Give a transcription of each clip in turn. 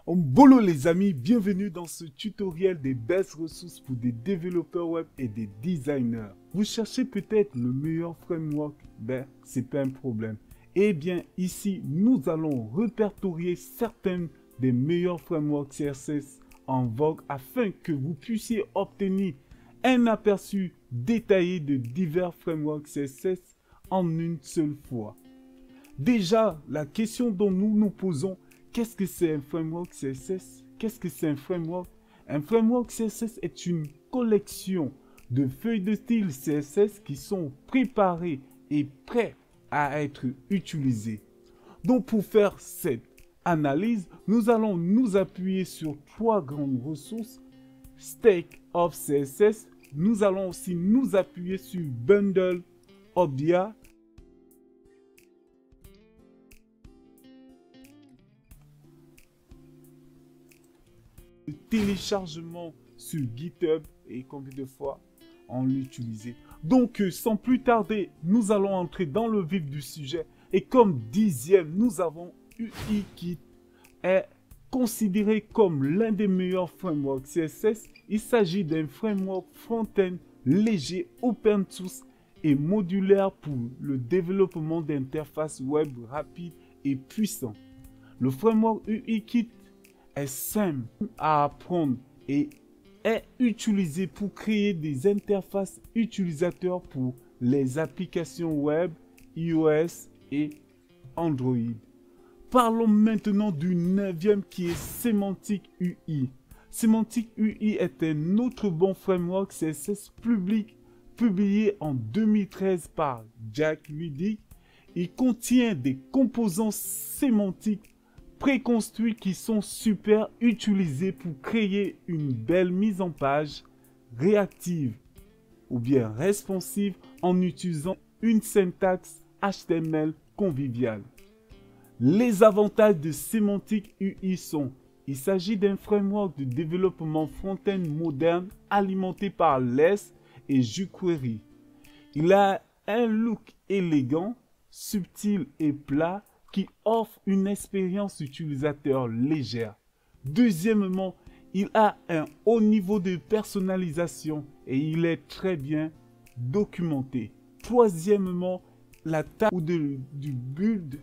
Bolo les amis, bienvenue dans ce tutoriel des best ressources pour des développeurs web et des designers. Vous cherchez peut-être le meilleur framework? C'est pas un problème. Eh bien, ici, nous allons répertorier certains des meilleurs frameworks CSS en vogue afin que vous puissiez obtenir un aperçu détaillé de divers frameworks CSS en une seule fois. Déjà, la question dont nous nous posons: qu'est-ce que c'est un framework CSS? Qu'est-ce que c'est un framework? Un framework CSS est une collection de feuilles de style CSS qui sont préparées et prêtes à être utilisées. Donc pour faire cette analyse, nous allons nous appuyer sur trois grandes ressources. Stack of CSS. Nous allons aussi nous appuyer sur Bundle Obdia. Le téléchargement sur GitHub et combien de fois on l'utilisait. Donc sans plus tarder, nous allons entrer dans le vif du sujet. Et comme dixième, nous avons UIKit, est considéré comme l'un des meilleurs frameworks CSS. Il s'agit d'un framework front-end léger, open source et modulaire pour le développement d'interfaces web rapides et puissantes. Le framework UIKit est simple à apprendre et est utilisé pour créer des interfaces utilisateurs pour les applications web, iOS et Android. Parlons maintenant du neuvième qui est Semantic UI. Semantic UI est un autre bon framework CSS public publié en 2013 par Jack Ludic. Il contient des composants sémantiques préconstruits qui sont super utilisés pour créer une belle mise en page réactive ou bien responsive en utilisant une syntaxe HTML conviviale. Les avantages de Semantic UI sont: il s'agit d'un framework de développement front-end moderne alimenté par Less et jQuery. Il a un look élégant, subtil et plat qui offre une expérience utilisateur légère. Deuxièmement, il a un haut niveau de personnalisation et il est très bien documenté. Troisièmement, la taille du build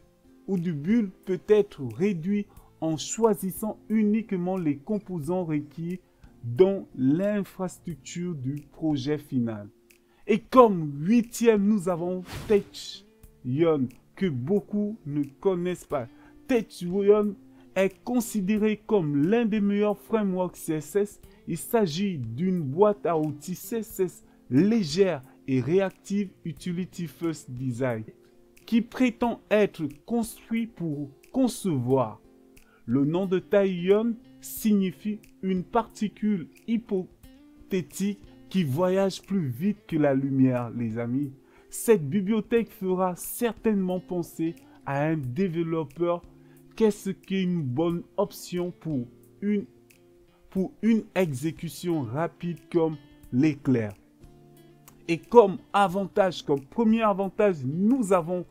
peut être réduite en choisissant uniquement les composants requis dans l'infrastructure du projet final. Et comme huitième, nous avons Techion, que beaucoup ne connaissent pas. Techion est considéré comme l'un des meilleurs frameworks CSS. Il s'agit d'une boîte à outils CSS légère et réactive Utility First Design qui prétend être construit pour concevoir. Le nom de Taiyon signifie une particule hypothétique qui voyage plus vite que la lumière, les amis. Cette bibliothèque fera certainement penser à un développeur. Qu'est-ce qu'une bonne option pour une exécution rapide comme l'éclair? Et comme premier avantage, nous avons: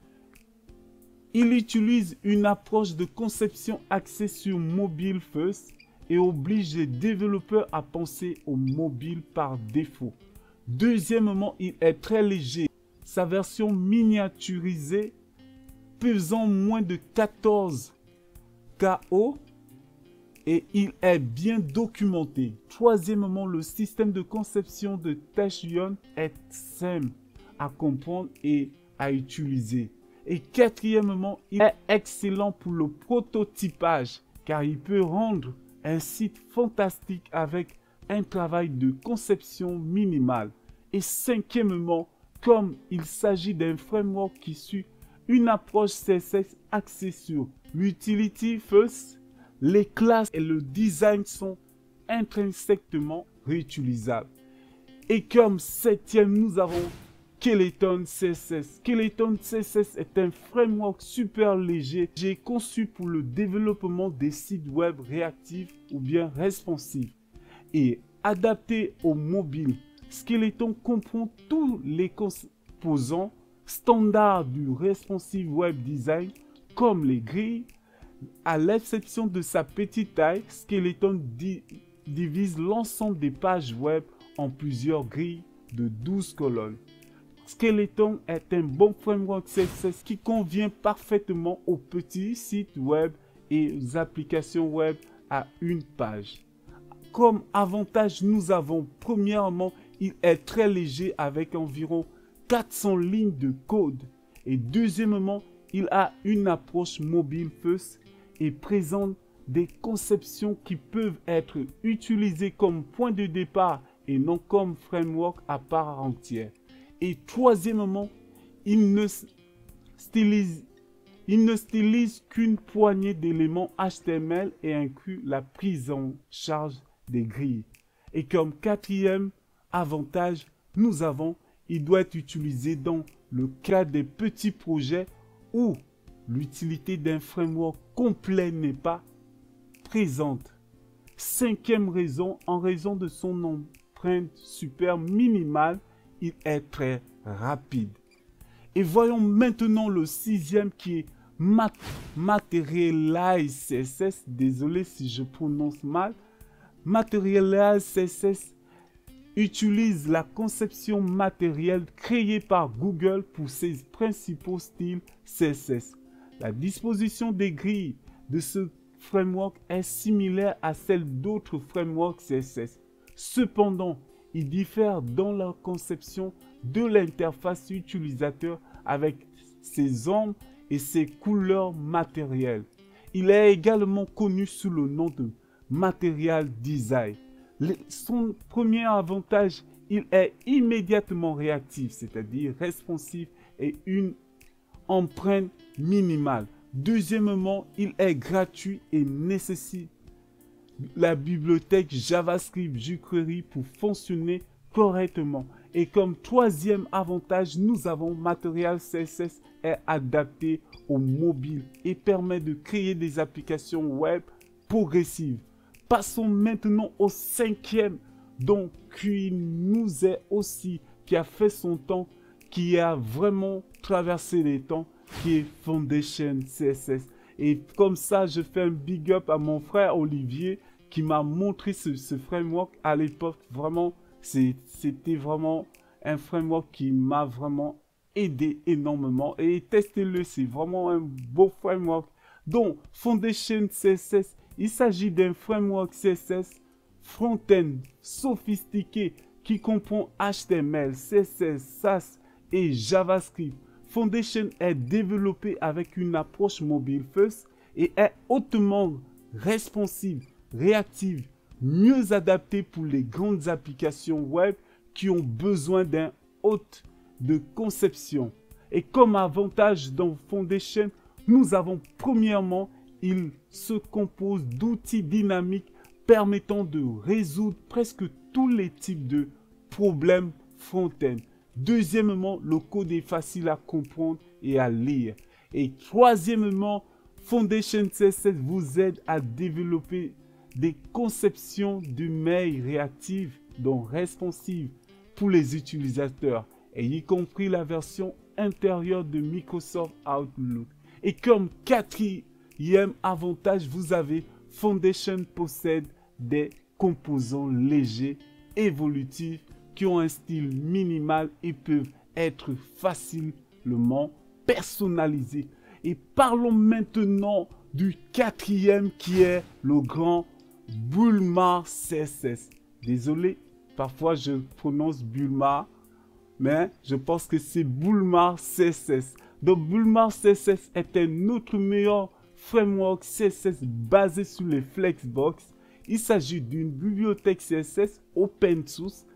il utilise une approche de conception axée sur mobile first et oblige les développeurs à penser au mobile par défaut. Deuxièmement, il est très léger. Sa version miniaturisée, pesant moins de 14 KO, et il est bien documenté. Troisièmement, le système de conception de Techion est simple à comprendre et à utiliser. Et quatrièmement, il est excellent pour le prototypage car il peut rendre un site fantastique avec un travail de conception minimal. Et cinquièmement, comme il s'agit d'un framework qui suit une approche CSS axée sur l'utility first, les classes et le design sont intrinsèquement réutilisables. Et comme septième, nous avons Skeleton CSS. Skeleton CSS est un framework super léger conçu pour le développement des sites web réactifs ou bien responsifs et adapté au mobile. Skeleton comprend tous les composants standards du responsive web design comme les grilles, À l'exception de sa petite taille, Skeleton divise l'ensemble des pages web en plusieurs grilles de 12 colonnes. Skeleton est un bon framework CSS qui convient parfaitement aux petits sites web et aux applications web à une page. Comme avantage, nous avons premièrement, il est très léger avec environ 400 lignes de code. Et deuxièmement, il a une approche mobile first et présente des conceptions qui peuvent être utilisées comme point de départ et non comme framework à part entière. Et troisièmement, il ne stylise qu'une poignée d'éléments HTML et inclut la prise en charge des grilles. Et comme quatrième avantage, il doit être utilisé dans le cas des petits projets où l'utilité d'un framework complet n'est pas présente. Cinquième raison, en raison de son empreinte super minimale, il est très rapide. Et voyons maintenant le sixième qui est Materialize CSS. Désolé si je prononce mal. Materialize CSS utilise la conception matérielle créée par Google pour ses principaux styles CSS. La disposition des grilles de ce framework est similaire à celle d'autres frameworks CSS. Cependant, il diffère dans la conception de l'interface utilisateur avec ses ombres et ses couleurs matérielles. Il est également connu sous le nom de Material Design. Son premier avantage, il est immédiatement réactif, c'est-à-dire responsif et une empreinte minimale. Deuxièmement, il est gratuit et nécessite la bibliothèque JavaScript jQuery pour fonctionner correctement. Et comme troisième avantage, nous avons Material CSS est adapté au mobile et permet de créer des applications web progressives. Passons maintenant au cinquième, donc qui nous est aussi, qui a fait son temps, qui a vraiment traversé les temps, qui est Foundation CSS. Et comme ça, je fais un big up à mon frère Olivier qui m'a montré ce framework à l'époque. Vraiment, c'était vraiment un framework qui m'a vraiment aidé énormément. Et testez-le, c'est vraiment un beau framework. Donc, Foundation CSS, il s'agit d'un framework CSS front-end sophistiqué qui comprend HTML, CSS, SAS et JavaScript. Foundation est développé avec une approche mobile first et est hautement responsive, réactive, mieux adaptée pour les grandes applications web qui ont besoin d'un hôte de conception. Et comme avantage dans Foundation, nous avons premièrement, il se compose d'outils dynamiques permettant de résoudre presque tous les types de problèmes front-end. Deuxièmement, le code est facile à comprendre et à lire. Et troisièmement, Foundation CSS vous aide à développer des conceptions de mail réactives, donc responsives pour les utilisateurs, et y compris la version intérieure de Microsoft Outlook. Et comme quatrième avantage, vous avez Foundation possède des composants légers, évolutifs, qui ont un style minimal et peuvent être facilement personnalisés. Et parlons maintenant du quatrième qui est le grand Bulmar CSS. Désolé, parfois je prononce Bulmar, mais je pense que c'est Bulmar CSS. Donc Bulmar CSS est un autre meilleur framework CSS basé sur les Flexbox. Il s'agit d'une bibliothèque CSS open source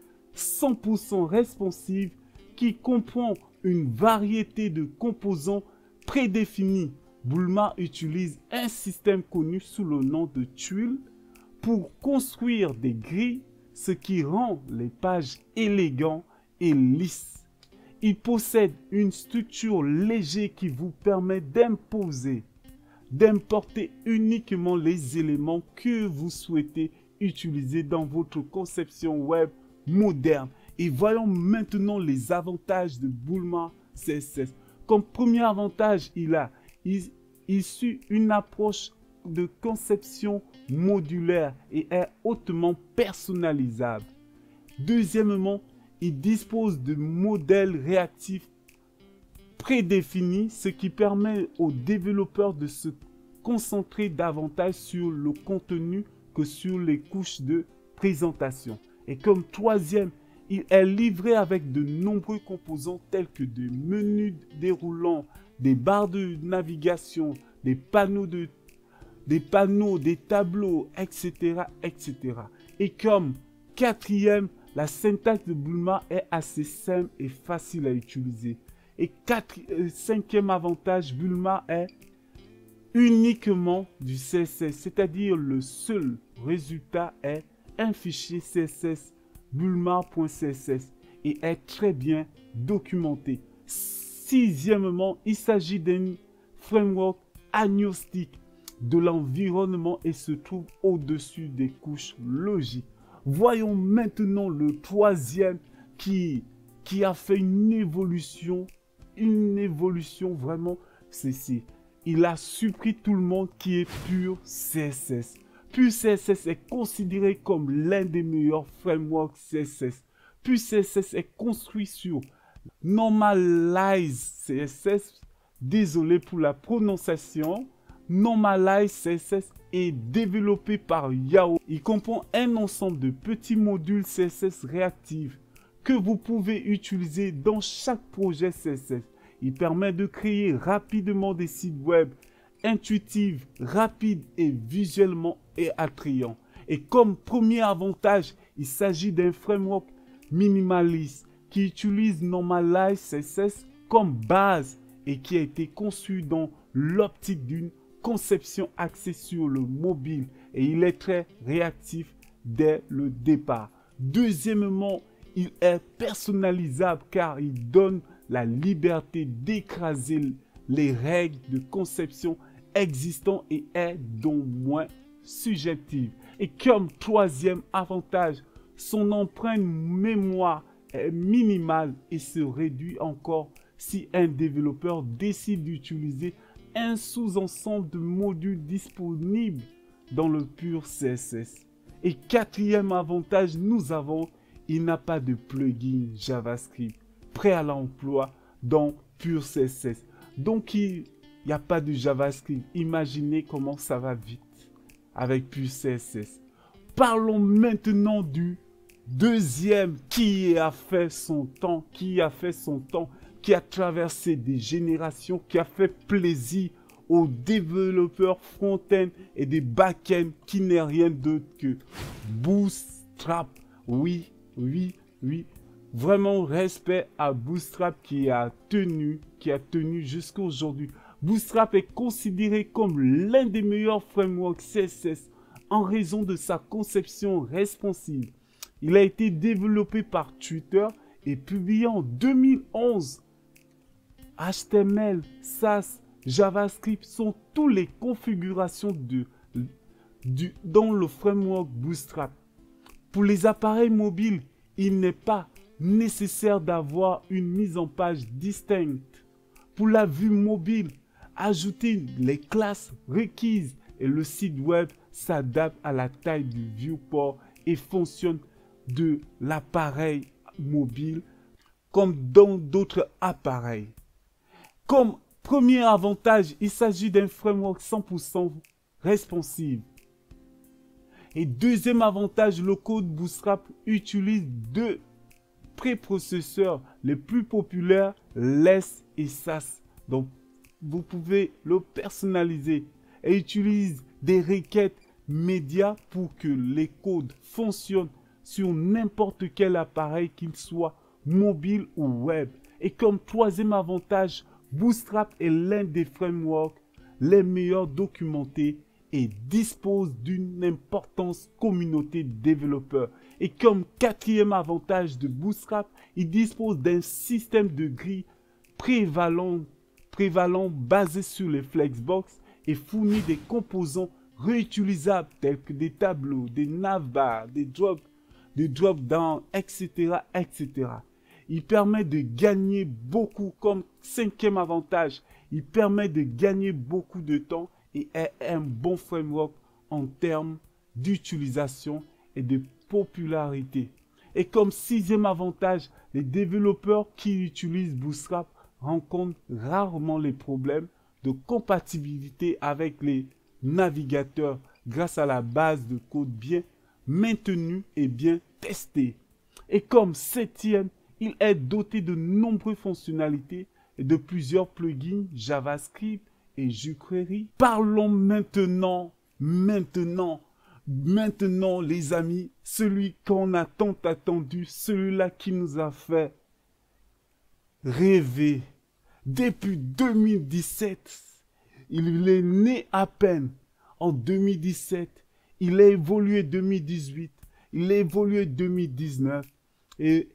100% responsive qui comprend une variété de composants prédéfinis. Bulmar utilise un système connu sous le nom de tuiles pour construire des grilles, ce qui rend les pages élégantes et lisses. Il possède une structure légère qui vous permet d'importer uniquement les éléments que vous souhaitez utiliser dans votre conception web moderne. Et voyons maintenant les avantages de Bulmar CSS. Comme premier avantage, il suit une approche de conception modulaire et est hautement personnalisable. Deuxièmement, il dispose de modèles réactifs prédéfinis, ce qui permet aux développeurs de se concentrer davantage sur le contenu que sur les couches de présentation. Et comme troisième, il est livré avec de nombreux composants tels que des menus déroulants, des barres de navigation, des panneaux, des tableaux, etc., etc. Et comme quatrième, la syntaxe de Bulma est assez simple et facile à utiliser. Et cinquième avantage, Bulma est uniquement du CSS, c'est-à-dire le seul résultat est un fichier CSS bulma.css et est très bien documenté. Sixièmement, il s'agit d'un framework agnostique de l'environnement et se trouve au-dessus des couches logiques. Voyons maintenant le troisième qui a fait une évolution vraiment, c'est il a surpris tout le monde qui est Pure CSS. Pure CSS est considéré comme l'un des meilleurs frameworks CSS. Pure CSS est construit sur Normalize CSS, désolé pour la prononciation, Normalize CSS est développé par Yao. Il comprend un ensemble de petits modules CSS réactifs que vous pouvez utiliser dans chaque projet CSS. Il permet de créer rapidement des sites web intuitifs, rapides et visuellement attrayants. Et comme premier avantage, il s'agit d'un framework minimaliste qui utilise Normalize CSS comme base et qui a été conçu dans l'optique d'une conception axée sur le mobile et il est très réactif dès le départ. Deuxièmement, il est personnalisable car il donne la liberté d'écraser les règles de conception existantes et est donc moins subjective. Et comme troisième avantage, son empreinte mémoire est minimale et se réduit encore si un développeur décide d'utiliser un sous-ensemble de modules disponibles dans le pur CSS. Et quatrième avantage, il n'a pas de plugin JavaScript prêt à l'emploi dans pur CSS. Donc il n'y a pas de JavaScript. Imaginez comment ça va vite avec pur CSS. Parlons maintenant du deuxième qui a fait son temps, qui a traversé des générations, qui a fait plaisir aux développeurs front-end et des back-end, qui n'est rien d'autre que Bootstrap. Oui. Vraiment respect à Bootstrap qui a tenu jusqu'à aujourd'hui. Bootstrap est considéré comme l'un des meilleurs frameworks CSS en raison de sa conception responsive. Il a été développé par Twitter et publié en 2011. HTML, SAS, JavaScript sont toutes les configurations dans le framework Bootstrap. Pour les appareils mobiles, il n'est pas nécessaire d'avoir une mise en page distincte. Pour la vue mobile, ajoutez les classes requises et le site web s'adapte à la taille du viewport et fonctionne de l'appareil mobile comme dans d'autres appareils. Comme premier avantage, il s'agit d'un framework 100% responsive. Et deuxième avantage, le code Bootstrap utilise deux préprocesseurs les plus populaires, LESS et SAS. Donc, vous pouvez le personnaliser et utilise des requêtes médias pour que les codes fonctionnent sur n'importe quel appareil, qu'il soit mobile ou web. Et comme troisième avantage, Bootstrap est l'un des frameworks les meilleurs documentés et dispose d'une importante communauté de développeurs. Et comme quatrième avantage de Bootstrap, il dispose d'un système de grilles prévalent basé sur les Flexbox et fournit des composants réutilisables tels que des tableaux, des navbars, des drop-down, etc., etc. Il permet de gagner beaucoup, comme cinquième avantage, il permet de gagner beaucoup de temps et est un bon framework en termes d'utilisation et de popularité. Et comme sixième avantage, les développeurs qui utilisent Bootstrap rencontrent rarement les problèmes de compatibilité avec les navigateurs grâce à la base de code bien maintenue et bien testée. Et comme septième, il est doté de nombreuses fonctionnalités et de plusieurs plugins JavaScript et jQuery. Parlons maintenant, les amis, celui qu'on a tant attendu, celui-là qui nous a fait rêver. Depuis 2017, il est né à peine en 2017, il a évolué 2018, il a évolué 2019 et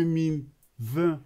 2020,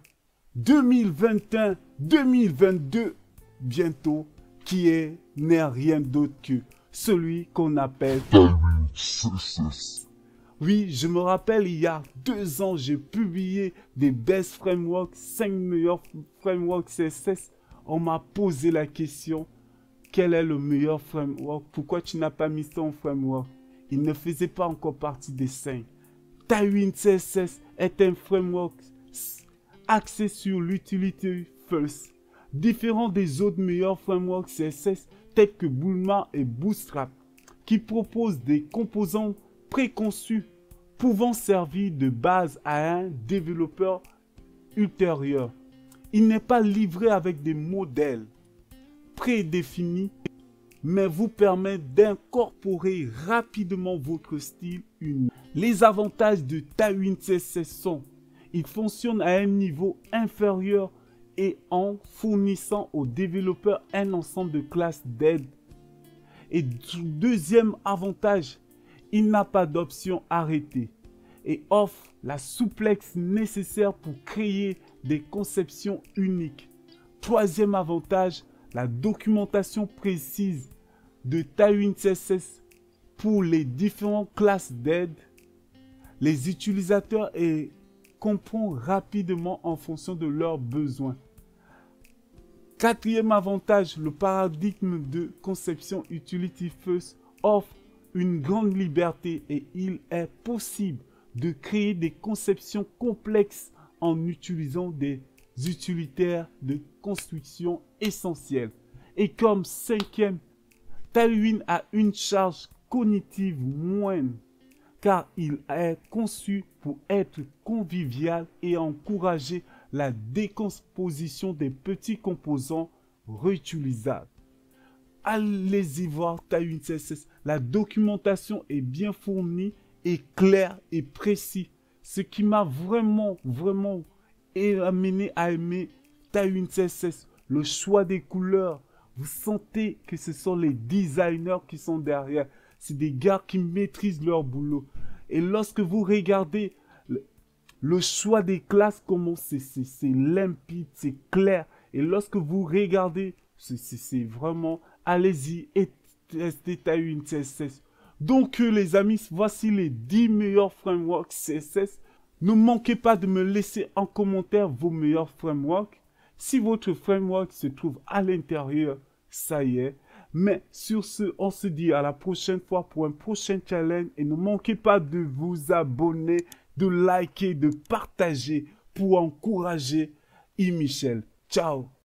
2021, 2022 bientôt, qui n'est rien d'autre que celui qu'on appelle Tailwind CSS. Oui, je me rappelle, il y a 2 ans, j'ai publié des best frameworks, 5 meilleurs frameworks CSS. On m'a posé la question, quel est le meilleur framework? Pourquoi tu n'as pas mis ton framework? Il ne faisait pas encore partie des 5. Tailwind CSS est un framework axé sur l'utility first, différent des autres meilleurs frameworks CSS tels que Bulma et Bootstrap, qui proposent des composants préconçus pouvant servir de base à un développeur ultérieur. Il n'est pas livré avec des modèles prédéfinis, mais vous permet d'incorporer rapidement votre style unique. Les avantages de Tailwind CSS sont: il fonctionne à un niveau inférieur et en fournissant aux développeurs un ensemble de classes d'aide. Et deuxième avantage, il n'a pas d'option arrêtée et offre la souplesse nécessaire pour créer des conceptions uniques. Troisième avantage, la documentation précise de Tailwind CSS pour les différentes classes d'aide. Les utilisateurs comprennent rapidement en fonction de leurs besoins. Quatrième avantage, le paradigme de conception Utility First offre une grande liberté et il est possible de créer des conceptions complexes en utilisant des utilitaires de construction essentiels. Et comme cinquième, Tailwind a une charge cognitive moindre car il est conçu pour être convivial et encourager la décomposition des petits composants réutilisables. Allez-y voir Tailwind CSS. La documentation est bien fournie et claire et précise. Ce qui m'a vraiment amené à aimer Tailwind CSS. Le choix des couleurs. Vous sentez que ce sont les designers qui sont derrière. C'est des gars qui maîtrisent leur boulot. Et lorsque vous regardez le choix des classes, comment c'est limpide, c'est clair. Et lorsque vous regardez, c'est vraiment... Allez-y et testez Tailwind CSS. Donc les amis, voici les 10 meilleurs frameworks CSS. Ne manquez pas de me laisser en commentaire vos meilleurs frameworks. Si votre framework se trouve à l'intérieur, ça y est. Mais sur ce, on se dit à la prochaine fois pour un prochain challenge. Et ne manquez pas de vous abonner, de liker, de partager pour encourager Yves Michel. Ciao!